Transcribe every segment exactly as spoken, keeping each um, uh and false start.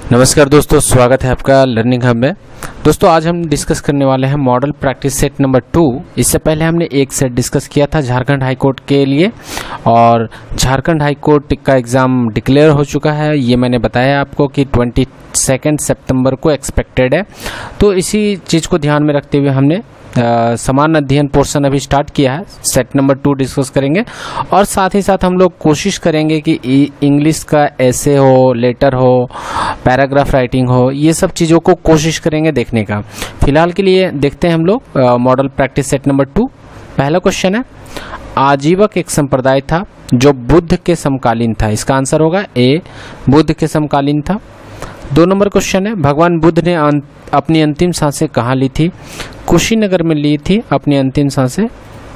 नमस्कार दोस्तों, स्वागत है आपका लर्निंग हब में। दोस्तों आज हम डिस्कस करने वाले हैं model practice set number two. इससे पहले हमने एक सेट डिस्कस किया था झारखंड हाई कोर्ट के लिए, और झारखंड हाई कोर्ट का एग्ज़ाम डिक्लेयर हो चुका है। ये मैंने बताया आपको कि ट्वेंटी सेकेंड सितंबर को एक्सपेक्टेड है। तो इसी चीज़ को ध्यान में रखते हुए हमने Uh, समान अध्ययन पोर्शन अभी स्टार्ट किया है। सेट नंबर टू डिस्कस करेंगे, और साथ ही साथ हम लोग कोशिश करेंगे कि इंग्लिश का ऐसे हो, लेटर हो, पैराग्राफ राइटिंग हो, ये सब चीज़ों को कोशिश करेंगे देखने का। फिलहाल के लिए देखते हैं हम लोग model practice set number two. पहला क्वेश्चन है, आजीवक एक संप्रदाय था जो बुद्ध के समकालीन था। इसका आंसर होगा ए, बुद्ध के समकालीन था। दो नंबर क्वेश्चन है, भगवान बुद्ध ने अं, अपनी अंतिम सांसें कहाँ ली थी? कुशीनगर में ली थी अपनी अंतिम सांसें।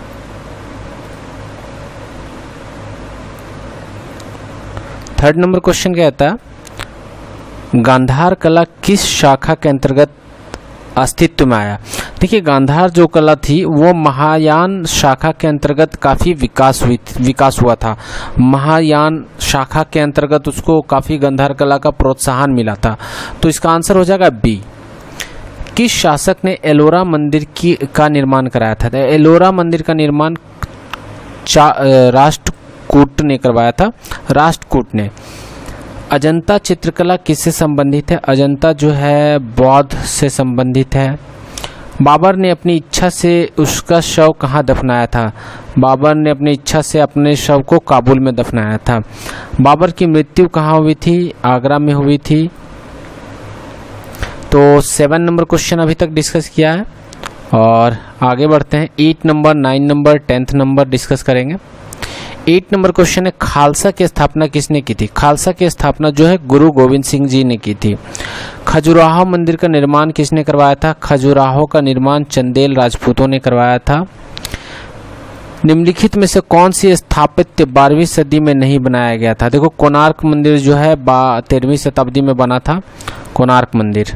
थर्ड नंबर क्वेश्चन कहता है, गांधार कला किस शाखा के अंतर्गत अस्तित्व में आया? देखिए, गांधार जो कला थी वो महायान शाखा के अंतर्गत काफ़ी विकास हुई विकास हुआ था। महायान शाखा के अंतर्गत उसको काफ़ी गांधार कला का प्रोत्साहन मिला था। तो इसका आंसर हो जाएगा बी। किस शासक ने एलोरा मंदिर की का निर्माण कराया था? तो एलोरा मंदिर का निर्माण राष्ट्रकूट ने करवाया था, राष्ट्रकूट ने। अजंता चित्रकला किससे संबंधित है? अजंता जो है बौद्ध से संबंधित है। बाबर ने अपनी इच्छा से उसका शव कहाँ दफनाया था? बाबर ने अपनी इच्छा से अपने शव को काबुल में दफनाया था। बाबर की मृत्यु कहाँ हुई थी? आगरा में हुई थी। तो सेवन नंबर क्वेश्चन अभी तक डिस्कस किया है, और आगे बढ़ते हैं। Eight number, nine number, tenth number discuss करेंगे। एट नंबर क्वेश्चन है, खालसा की स्थापना किसने की थी? खालसा की स्थापना जो है गुरु गोविंद सिंह जी ने की थी। खजुराहो मंदिर का निर्माण किसने करवाया था? खजुराहो का निर्माण चंदेल राजपूतों ने करवाया था। निम्नलिखित में से कौन सी स्थापत्य बारहवीं सदी में नहीं बनाया गया था? देखो, कोणार्क मंदिर जो है तेरहवीं शताब्दी में बना था, कोणार्क मंदिर।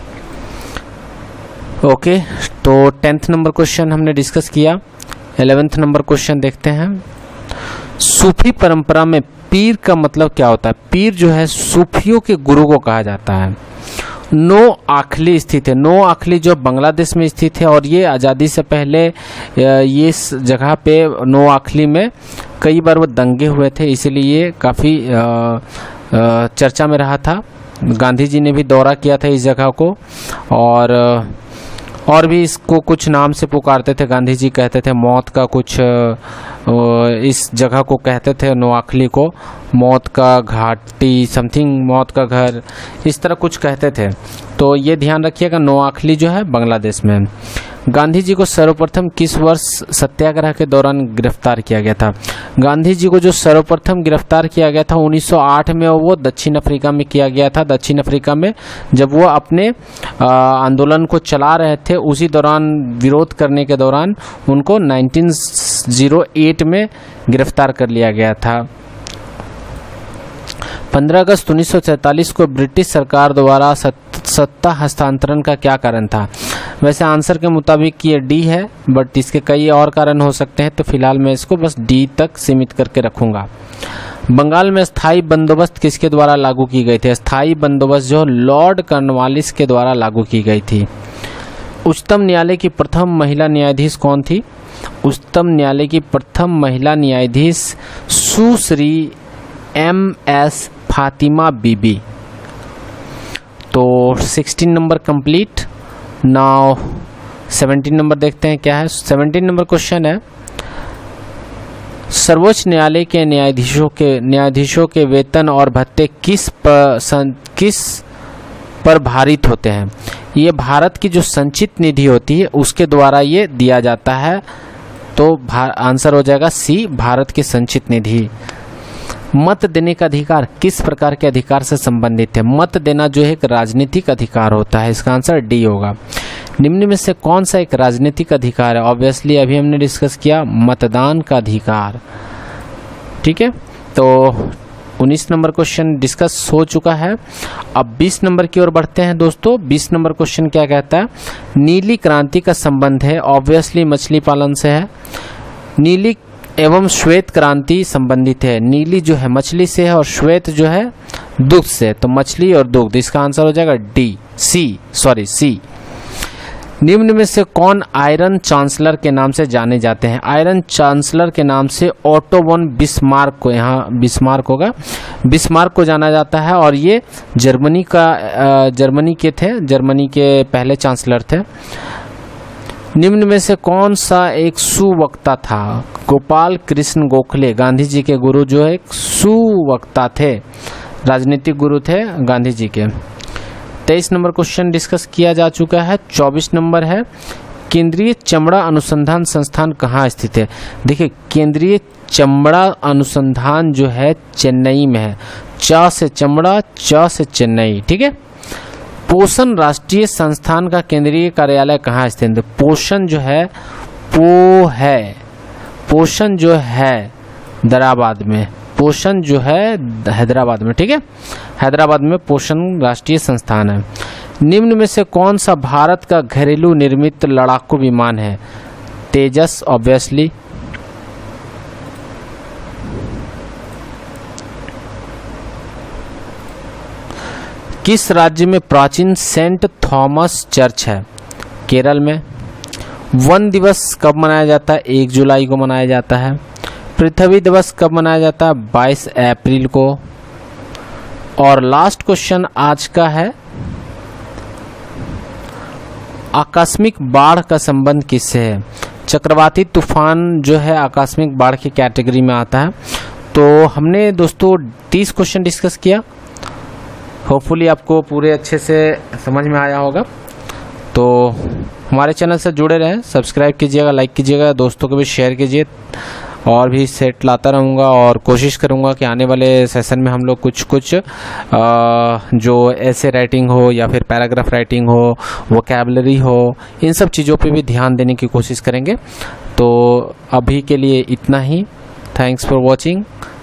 ओके, तो टेंथ नंबर क्वेश्चन हमने डिस्कस किया। इलेवेंथ नंबर क्वेश्चन देखते हैं। सूफी परंपरा में पीर का मतलब क्या होता है? पीर जो है सूफियों के गुरु को कहा जाता है। नो आखली स्थित है। नो आखली जो बांग्लादेश में स्थित है, और ये आज़ादी से पहले ये इस जगह पे नो आखली में कई बार वो दंगे हुए थे, इसीलिए ये काफ़ी चर्चा में रहा था। गांधी जी ने भी दौरा किया था इस जगह को, और और भी इसको कुछ नाम से पुकारते थे। गांधी जी कहते थे मौत का कुछ, इस जगह को कहते थे नोआखली को मौत का घाटी, समथिंग मौत का घर, इस तरह कुछ कहते थे। तो ये ध्यान रखिएगा, नोआखली जो है बांग्लादेश में। गांधी जी को सर्वप्रथम किस वर्ष सत्याग्रह के दौरान गिरफ्तार किया गया था? गांधी जी को जो सर्वप्रथम गिरफ्तार किया गया था उन्नीस सौ आठ में, वो दक्षिण अफ्रीका में किया गया था। दक्षिण अफ्रीका में जब वो अपने आंदोलन को चला रहे थे, उसी दौरान विरोध करने के दौरान उनको उन्नीस सौ आठ में गिरफ्तार कर लिया गया था। पंद्रह अगस्त उन्नीस सौ सैंतालीस को ब्रिटिश सरकार द्वारा सत्ता हस्तांतरण का क्या कारण था? वैसे आंसर के मुताबिक ये डी है, बट इसके कई और कारण हो सकते हैं, तो फिलहाल मैं इसको बस डी तक सीमित करके रखूंगा। बंगाल में स्थायी बंदोबस्त किसके द्वारा लागू की गई थी? स्थायी बंदोबस्त जो लॉर्ड कॉर्नवालिस के द्वारा लागू की गई थी। उच्चतम न्यायालय की प्रथम महिला न्यायाधीश कौन थी? उच्चतम न्यायालय की प्रथम महिला न्यायाधीश सुश्री एम एस फातिमा बीबी। तो सोलह नंबर कंप्लीट। नाउ सत्रह नंबर देखते हैं क्या है। सत्रह नंबर क्वेश्चन है, सर्वोच्च न्यायालय के न्यायाधीशों के न्यायाधीशों के वेतन और भत्ते किस पर सं, किस पर भारित होते हैं? ये भारत की जो संचित निधि होती है उसके द्वारा ये दिया जाता है। तो आंसर हो जाएगा सी, भारत की संचित निधि। मत देने का अधिकार किस प्रकार के अधिकार से संबंधित है? मत देना जो है एक राजनीतिक अधिकार होता है, इसका आंसर डी होगा। निम्न में से कौन सा एक राजनीतिक अधिकार है? ऑब्वियसली अभी हमने डिस्कस किया मतदान का अधिकार। ठीक है, तो उन्नीस नंबर क्वेश्चन डिस्कस हो चुका है। अब बीस नंबर की ओर बढ़ते हैं दोस्तों। बीस नंबर क्वेश्चन क्या कहता है? नीली क्रांति का संबंध है, ऑब्वियसली मछली पालन से है। नीली एवं श्वेत क्रांति संबंधित है। नीली जो है मछली से है और श्वेत जो है दुग्ध से, तो मछली और दुग्ध, इसका आंसर हो जाएगा डी, सी, सॉरी सी। निम्न में से कौन आयरन चांसलर के नाम से जाने जाते हैं? आयरन चांसलर के नाम से ओटो वन बिस्मार्क को, यहाँ बिस्मार्क होगा, बिस्मार्क को जाना जाता है और ये जर्मनी का जर्मनी के थे, जर्मनी के पहले चांसलर थे। निम्न में से कौन सा एक सुवक्ता था? गोपाल कृष्ण गोखले, गांधी जी के गुरु जो है सुवक्ता थे, राजनीतिक गुरु थे गांधी जी के। तेईस नंबर क्वेश्चन डिस्कस किया जा चुका है। चौबीस नंबर है, केंद्रीय चमड़ा अनुसंधान संस्थान कहाँ स्थित है? देखिए, केंद्रीय चमड़ा अनुसंधान जो है चेन्नई में है, च से चमड़ा, च से चेन्नई, ठीक है। पोषण राष्ट्रीय संस्थान का केंद्रीय कार्यालय कहाँ स्थित है? पोषण जो है पो है पोषण जो है हैदराबाद में, पोषण जो है हैदराबाद में, ठीक है, हैदराबाद में पोषण राष्ट्रीय संस्थान है। निम्न में से कौन सा भारत का घरेलू निर्मित लड़ाकू विमान है? तेजस ऑब्वियसली, किस राज्य में प्राचीन सेंट थॉमस चर्च है? केरल में। वन दिवस कब मनाया जाता है? एक जुलाई को मनाया जाता है। पृथ्वी दिवस कब मनाया जाता है? बाईस अप्रैल को। और लास्ट क्वेश्चन आज का है, आकस्मिक बाढ़ का संबंध किससे है? चक्रवाती तूफान जो है आकस्मिक बाढ़ की कैटेगरी में आता है। तो हमने दोस्तों तीस क्वेश्चन डिस्कस किया, होपफुली आपको पूरे अच्छे से समझ में आया होगा। तो हमारे चैनल से जुड़े रहें, सब्सक्राइब कीजिएगा, लाइक कीजिएगा, दोस्तों को भी शेयर कीजिए। और भी सेट लाता रहूँगा और कोशिश करूँगा कि आने वाले सेशन में हम लोग कुछ कुछ आ, जो ऐसे राइटिंग हो या फिर पैराग्राफ राइटिंग हो, वोकैबुलरी हो, इन सब चीज़ों पे भी ध्यान देने की कोशिश करेंगे। तो अभी के लिए इतना ही। Thanks for watching.